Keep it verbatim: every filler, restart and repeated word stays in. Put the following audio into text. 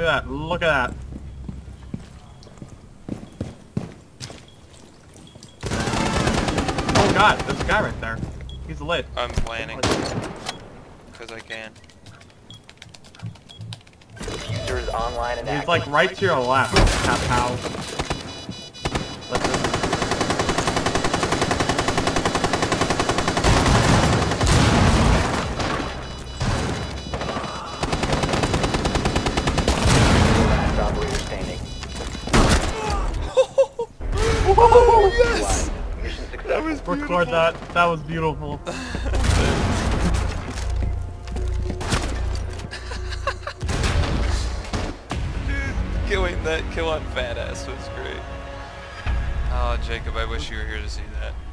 at that. Look at that. Oh god, there's a guy right there. He's lit. I'm planning. Because I can. User is online and He's active. like right to your left. Tap how. Let's just... Last operator standing. Oh, yes! Mission That successful. was beautiful. Record that. That was beautiful. Dude, killing that kill on fat ass was great. Oh, Jacob, I wish you were here to see that.